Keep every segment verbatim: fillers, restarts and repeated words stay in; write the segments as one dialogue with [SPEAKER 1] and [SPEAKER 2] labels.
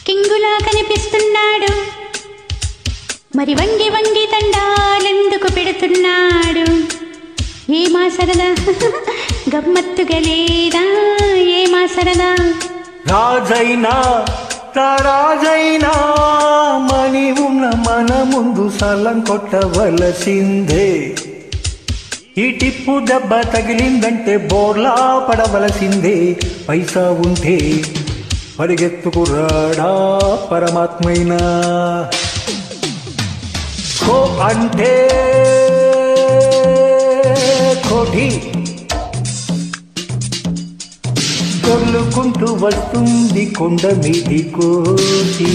[SPEAKER 1] కింగులా కనిపిస్తున్నాడు, మరి వంగి వంగి తండాలెందుకు పెడుతున్నాడు? ఏమా సరదా గమ్మత్తుగా లేదా, ఏమా సరదా?
[SPEAKER 2] రాజైనా రాజైనా మణి ఉన్న మన ముందు సలం కొట్టవలసిందే. ఈ టిప్పు దెబ్బ తగిలిందంటే బోర్లా పడవలసిందే. పైసా ఉంటే పరిగెత్తుకురాడా పరమాత్మైనా. కో అంటే కోటి కొల్లుకుంటూ వస్తుంది కొండ మీది కోటి.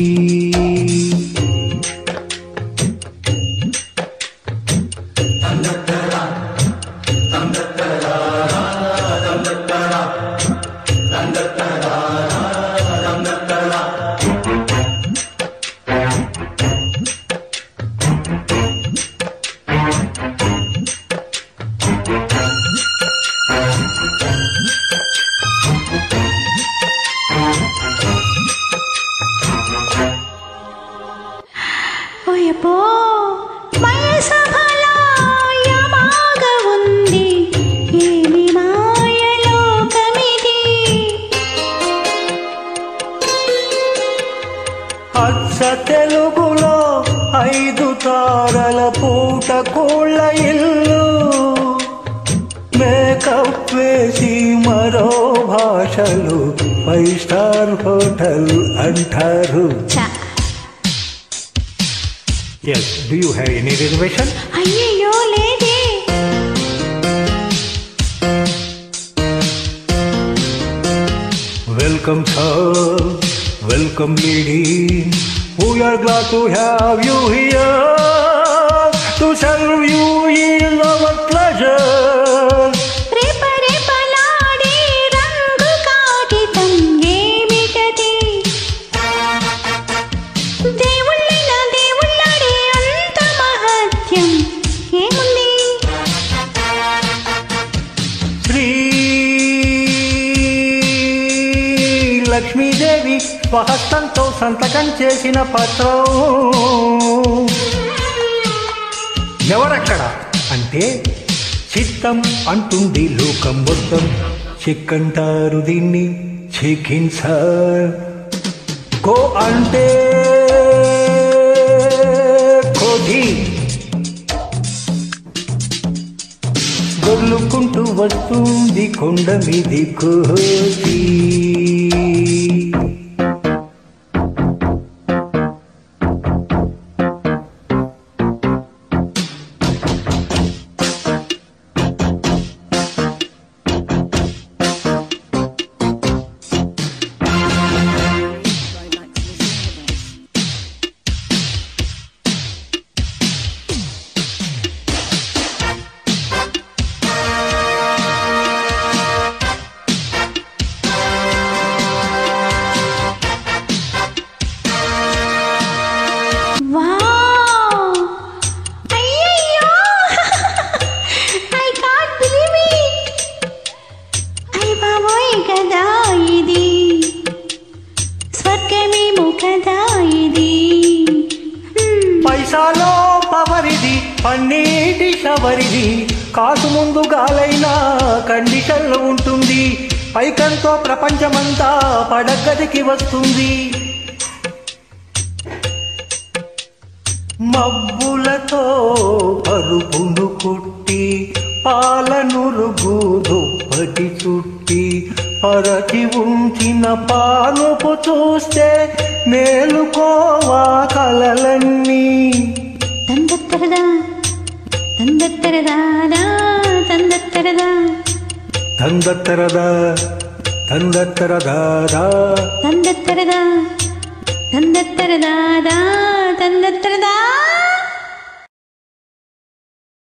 [SPEAKER 1] ఓయపో వయసభలో యమాగా ఉంది, ఏమి మాయలోకమిది.
[SPEAKER 2] అచ్చ తెలుగులో ఐదు తారల పూట కోళ్ళ ఇల్లు, మేకప్ వేసి మరో భాషలు ఫైవ్ స్టార్ హోటల్ అంటారు. Yes, do you have any reservation?
[SPEAKER 1] అయ్యయ్యో లేదే.
[SPEAKER 2] Welcome sir, welcome lady. We are glad to have you here. To serve you is our pleasure.
[SPEAKER 1] రేప రేపలాడే రంగు కాగితం ఏమిటది? దేవుళ్ళైనా దేవుళ్ళాడే అంత మహత్యం ఏముంది?
[SPEAKER 2] శ్రీ లక్ష్మీదేవి స్వహస్తంతో సంతకం చేసిన పత్రం. ఎవరక్కడ అంటే చిత్తం అంటుంది లోకం మొత్తం. చిక్కంటారు దీన్ని చికిన్ సార్. కో అంటే కోటి దొర్లుకుంటూ వస్తుంది కొండ మీది కోటి. పైసాలో పవరిది పన్నీటి షవరిది, కాసు ముందు గాలైనా కండిషన్లో ఉంటుంది. పైకంతో ప్రపంచమంతా పడగదికి వస్తుంది. మబ్బులతో పరుగును కొట్టి పాలనురుగు దుప్పటి చుట్టి పరచి ఉంచిన పానుపు చూస్తే మేలుకోవా కలలన్నీ.
[SPEAKER 1] తందత్తరదా తందత్తరదాదా తందత్తరదా
[SPEAKER 2] తందత్తరదా తందత్తరదాదా
[SPEAKER 1] తందత్తరదా తందత్తరదాదా తందత్తరదా